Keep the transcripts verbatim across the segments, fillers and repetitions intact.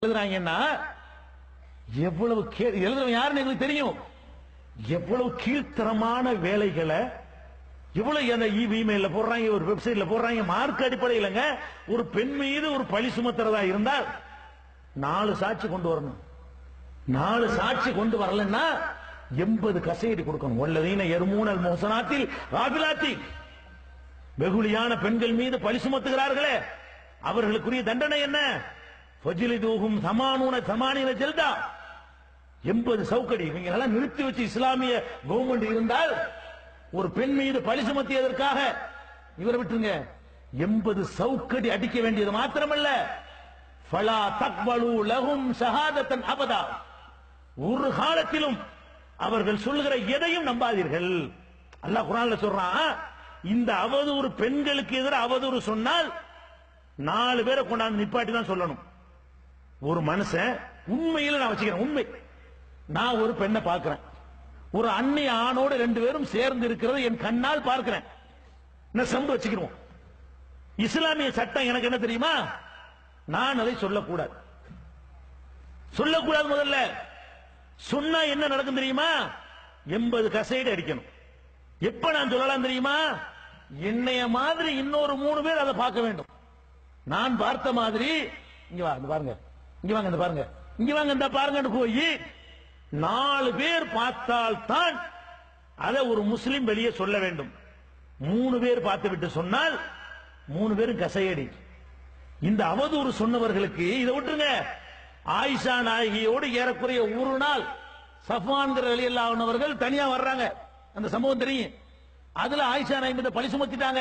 எழுதுறாங்கன்னா எவ்வளவு எழுதுறவங்க யாருன்னு எங்களுக்கு தெரியும். எவ்வளவு கீழ்த்தரமான வேலைகளை இவ்வளவு அந்த இமெயில போடுறாங்க, ஒரு வெப்சைட்ல போடுறாங்க. மார்க் அடிப்படையிலங்க ஒரு பெண் மீது ஒரு பழி சுமத்துறதா இருந்தால் நாலு சாட்சி கொண்டு வரணும். நாலு சாட்சி கொண்டு வரலன்னா எண்பது கசையடி கொடுக்கணும். வல்லதீன எர்மூனல் முஹ்சனாத்தில் காபிலாத்தி, வெகுளியான பெண்கள் மீது பழி சுமத்துகிறார்களே அவர்களுக்குரிய தண்டனை என்ன? ஃபஜ்லிதூஹும் சமானூன சமானின ஜல்தா, எண்பது சவுக்கடி. இவங்க எல்லாம் நிறுத்தி வச்சு இஸ்லாமிய கவர்மெண்ட் இருந்தால் ஒரு பெண் மீது பழி சுமத்தியதற்காக இவரை விட்டுருங்க, எண்பது சவுக்கடி அடிக்க வேண்டியது மாத்திரமல்ல, ஃபலா தக்பலு லஹும் ஷஹாதத்தன் அபதா, ஒரு காலத்திலும் அவர்கள் சொல்லுகிற எதையும் நம்பாதீர்கள். அல்லாஹ் குர்ஆன்ல சொல்றான், இந்த அவதூறு பெண்களுக்கு எதிராக அவதூறு சொன்னால் நாலு பேரை கொண்டாந்து நிப்பாட்டி தான் சொல்லணும். ஒரு மனுஷன் உண்மையில நான் வச்சுக்கிறேன், உண்மை, நான் ஒரு பெண்ணை பார்க்கிறேன், ஒரு அந்நிய ஆணோடு ரெண்டு பேரும் சேர்ந்து இருக்கிறது என் கண்ணால் பார்க்கிறேன், நான் சம்பு வச்சுக்கிறோம். இஸ்லாமிய சட்டம் எனக்கு என்ன தெரியுமா? நான் அதை சொல்லக்கூடாது, சொல்லக்கூடாது. முதல்ல சொன்னா என்ன நடக்கும் தெரியுமா? எண்பது கசைடு அடிக்கணும். எப்ப நான் சொல்லலாம் தெரியுமா? என்னைய மாதிரி இன்னொரு மூணு பேர் அதை பார்க்க வேண்டும். நான் பார்த்த மாதிரி இங்க வா, பாருங்க, இங்க வாங்க, இந்த பாருங்க, இங்க வாங்க, இந்த பாருங்க போய் நாலு பேர் பார்த்தால் தான் அதை ஒரு முஸ்லிம் வெளியே சொல்ல வேண்டும். மூணு பேர் பார்த்து விட்டு சொன்னால் மூணு பேரும் கசையடி. இந்த அவதூறு சொன்னவர்களுக்கு இதை விட்டுருங்க. ஆயிஷா நாயகியோடு ஏறக்குறைய ஒரு நாள் சஃப்வான்கிற ரலியல்லாஹு தனியா வர்றாங்க, அந்த சம்பவம் தெரியும். அதுல ஆயிஷா நாயகி மீது பழி சுமத்திட்டாங்க.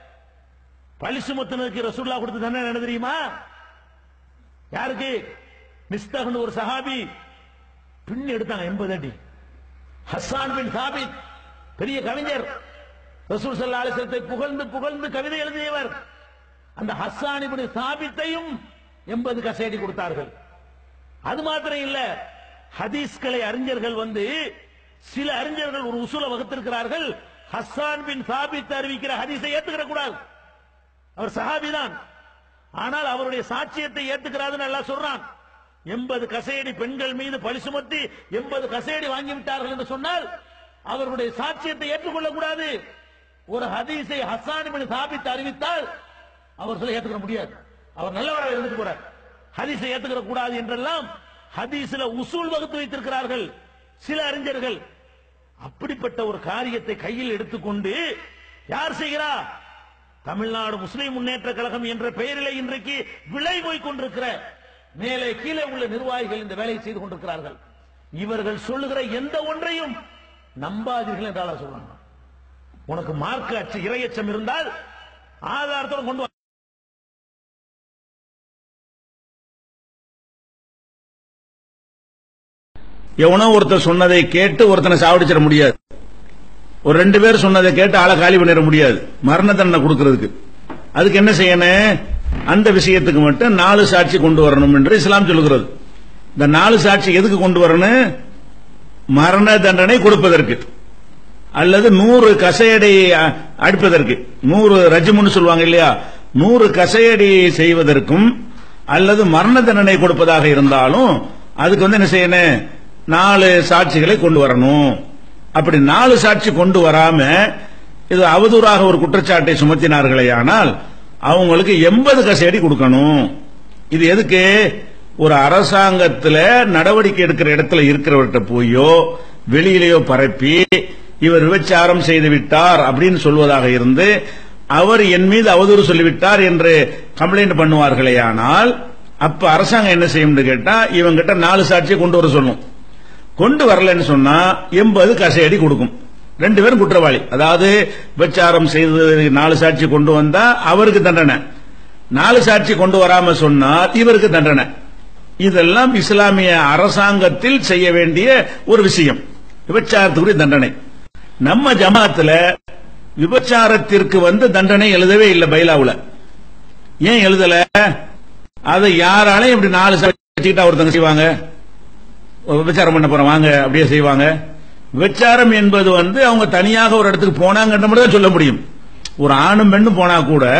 பழி சுமத்தினதுக்கு ரசூலுல்லாஹ் கொடுத்த தண்டனை என்ன தெரியுமா? யாருக்கு? மிஸ்தஹ்னு ஒரு சஹாபி பின் எடுத்தாங்க எண்பது அடி. ஹஸ்ஸான் பின் சாபித் பெரிய கவிஞர், ரசூல் ஸல்லல்லாஹு அலைஹி வஸல்லம் புகழ்ந்து புகழ்ந்து கவிதை எழுதியவர், அந்த ஹஸ்ஸான் இப்னு சாபித்தையும் எண்பது கசையடி கொடுத்தார்கள். அது மாத்திரம் இல்ல, ஹதீஸ்களை அறிஞர்கள் வந்து சில அறிஞர்கள் ஒரு உசூலை வகுத்திருக்கிறார்கள். ஹஸ்ஸான் பின் சாபித் அறிவிக்கிற ஹதீஸை ஏத்துக்கிற கூடாது, அவர் சஹாபி தான், ஆனால் அவருடைய சாட்சியத்தை ஏத்துக்கிறாருன்னு அல்லாஹ் சொல்றான். எண்பது கசையடி பெண்கள் மீது பழி சுமத்தி எண்பது கசையடி வாங்கிவிட்டார்கள் என்று சொன்னால் அவருடைய சாட்சியத்தை ஏற்றுக்கொள்ள கூடாது. ஒரு ஹதீஸை ஹஸ்ஸான் பின் சாபித் அறிவித்தால் அவர் சொல்ல ஏத்துக்க முடியாது, அவர் நல்லவராக இருந்துட்டு போறார், ஹதீஸை ஏத்துக்கிற கூடாது என்றெல்லாம் ஹதீஸ்ல உசூல் வகுத்து வைத்திருக்கிறார்கள் சில அறிஞர்கள். அப்படிப்பட்ட ஒரு காரியத்தை கையில் எடுத்துக்கொண்டு யார் செய்கிறா? தமிழ்நாடு முஸ்லிம் முன்னேற்ற கழகம் என்ற பெயரிலே இன்றைக்கு விலை போய் கொண்டிருக்கிற மேலே கீழே உள்ள நிர்வாகிகள் இந்த வேலையை செய்து கொண்டிருக்கிறார்கள். இவர்கள் சொல்லுகிற எந்த ஒன்றையும் நம்பாதீர்கள் என்றால் சொல்றாங்க. உனக்கு மார்க்க அச்ச இரையச்சம் இருந்தால் ஆதாரத்தோடு கொண்டு வா. எவனோ ஒருத்தர் சொன்னதை கேட்டு ஒருத்தனை சாவடிச்சிட முடியாது, ஒரு ரெண்டு பேர் சொன்னதை கேட்டு ஆளை காலி பண்ணிட முடியாது மரண தண்டனை கொடுக்கிறதுக்கு. அதுக்கு என்ன செய்யணும்? அந்த விஷயத்துக்கு மட்டும் நாலு சாட்சி கொண்டு வரணும் என்று இஸ்லாம் சொல்லுகிறது. இந்த நாலு சாட்சி எதுக்கு கொண்டு வரணும்? மரண தண்டனை கொடுப்பதற்கு, அல்லது நூறு கசையடி அடிப்பதற்கு, நூறு ரஜ்முன்னு சொல்லுவாங்க இல்லையா, நூறு கசையடி செய்வதற்கும், அல்லது மரண தண்டனை கொடுப்பதாக இருந்தாலும் அதுக்கு வந்து என்ன செய்யணும்? நாலு சாட்சிகளை கொண்டு வரணும். அப்படி நாலு சாட்சி கொண்டு வராம இது அவதூறாக ஒரு குற்றச்சாட்டை சுமத்தினார்களே ஆனால் அவங்களுக்கு எண்பது கசையடி கொடுக்கணும். இது எதுக்கு? ஒரு அரசாங்கத்தில் நடவடிக்கை எடுக்கிற இடத்துல இருக்கிறவர்கிட்ட போயோ வெளியிலேயோ பரப்பி இவர் விபச்சாரம் செய்து விட்டார் அப்படின்னு சொல்வதாக இருந்து அவர் என் மீது அவதூறு சொல்லிவிட்டார் என்று கம்ப்ளைண்ட் பண்ணுவார்களே ஆனால் அப்ப அரசாங்கம் என்ன செய்யும் கேட்டா இவங்கிட்ட நாலு சாட்சியை கொண்டு வர சொல்லும். கொண்டு வரலன்னு சொன்னா எண்பது கசையடி கொடுக்கும். ரெண்டு பேரும் குற்றவாளி, அதாவது விபச்சாரம் செய்தது நாலு சாட்சி கொண்டு வந்தா அவருக்கு தண்டனை, நாலு சாட்சி கொண்டு வராம சொன்னா இவருக்கு தண்டனை. இதெல்லாம் இஸ்லாமிய அரசாங்கத்தில் செய்ய வேண்டிய ஒரு விஷயம், விபச்சாரத்துக்குரிய தண்டனை. நம்ம ஜமாத்துல விபச்சாரத்திற்கு வந்து தண்டனை எழுதவே இல்லை பைலாவுல. ஏன் எழுதல? அதை யாராலையும் இப்படி நாலு சாட்சி ஒருத்தங்க செய்வாங்க, விபச்சாரம் பண்ண போற வாங்க அப்படியே செய்வாங்க. விபச்சாரம் என்பது வந்து அவங்க தனியாக ஒரு இடத்துக்கு போனாங்கன்ற மட்டும் தான் சொல்ல முடியும். ஒரு ஆணும் பெண்ணும் போனா கூட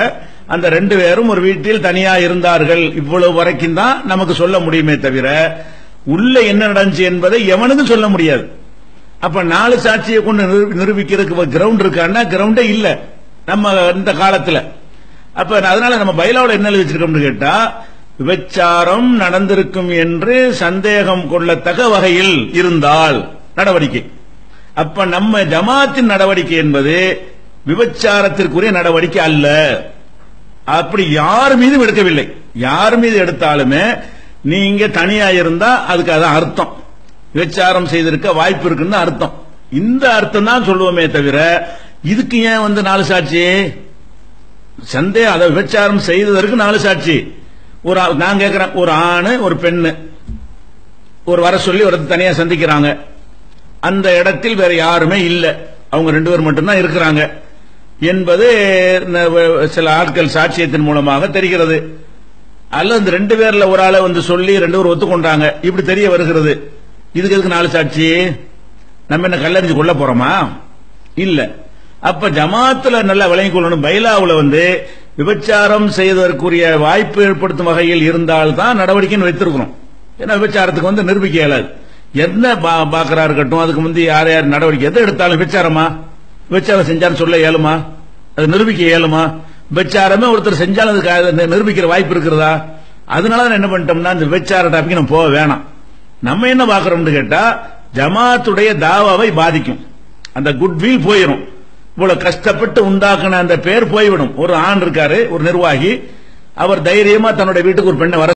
அந்த ரெண்டு பேரும் ஒரு வீட்டில் தனியா இருந்தார்கள். இவ்வளவு வரைக்கும் தான் நமக்கு சொல்ல முடியுமே தவிர உள்ள என்ன நடந்துச்சு என்பதை எவனுக்கும் சொல்ல முடியாது. அப்ப நாலு சாட்சியை கொண்டு நிரூபிக்கிறதுக்கு கிரவுண்ட் இருக்கான்னா கிரவுண்டே இல்ல நம்ம இந்த காலத்துல. அப்ப அதனால நம்ம பைலாவில் என்ன எழுதி வச்சிருக்கோம்னு கேட்டா, விபச்சாரம் நடந்திருக்கும் என்று சந்தேகம் கொள்ளத்தக்க வகையில் இருந்தால் நடவடிக்கை. அப்ப நம்ம ஜமாத்தின் நடவடிக்கை என்பது விபச்சாரத்திற்குரிய நடவடிக்கை அல்ல. அப்படி யார் மீதும் எடுக்கவில்லை. யார் மீது எடுத்தாலுமே நீங்க தனியா இருந்தா அதுக்கு அதான் அர்த்தம், விபச்சாரம் செய்திருக்க வாய்ப்பு இருக்குன்னு அர்த்தம். இந்த அர்த்தம் தான் சொல்லுவோமே தவிர இதுக்கு ஏன் வந்து நாலு சாட்சி? சந்தேகம் அதை விபச்சாரம் செய்ததற்கு நாலு சாட்சி. ஒரு நான் கேட்கிறேன், ஒரு ஆணு ஒரு பெண்ணு ஒரு வர சொல்லி ஒரு தனியா சந்திக்கிறாங்க. அந்த இடத்தில் வேற யாருமே இல்ல, அவங்க ரெண்டு பேர் மட்டும்தான் இருக்கிறாங்க என்பது சில ஆட்கள் சாட்சியத்தின் மூலமாக தெரிகிறது. அல்ல இந்த ரெண்டு பேர்ல ஒரு ஆளை வந்து சொல்லி ரெண்டு பேரும் ஒத்துக்கொண்டாங்க, இப்படி தெரிய வருகிறது. இதுக்கு எதுக்கு நாலு சாட்சி? நம்ம என்ன கல்லறிஞ்சு கொள்ள போறோமா? இல்ல. அப்ப ஜமாத்துல நல்லா விளங்கிக் கொள்ளணும். பைலாவுல வந்து விபச்சாரம் செய்வதற்குரிய வாய்ப்பு ஏற்படுத்தும் வகையில் இருந்தால்தான் நடவடிக்கைன்னு வைத்திருக்கிறோம். ஏன்னா விபச்சாரத்துக்கு வந்து நிரூபிக்க இயலாது. என்ன பாக்குறா இருக்கட்டும், அதுக்கு முந்தைய யார் யார் நடவடிக்கை எதை எடுத்தாலும் விபச்சாரமா விபச்சாரம் செஞ்சாலும் சொல்ல இயலுமா? அது நிரூபிக்க இயலுமா? விபச்சாரமே ஒருத்தர் செஞ்சாலும் அதுக்கு நிரூபிக்கிற வாய்ப்பு இருக்கிறதா? அதனால என்ன பண்ணிட்டோம்னா இந்த விபச்சார டாபிக் நம்ம போக வேணாம். நம்ம என்ன பாக்குறோம்னு கேட்டா ஜமாத்துடைய தாவாவை பாதிக்கும், அந்த குட்வில் போயிடும். இவ்வளவு கஷ்டப்பட்டு உண்டாக்குன அந்த பேர் போய்விடும். ஒரு ஆண் இருக்காரு, ஒரு நிர்வாகி, அவர் தைரியமா தன்னுடைய வீட்டுக்கு ஒரு பெண்ணை வர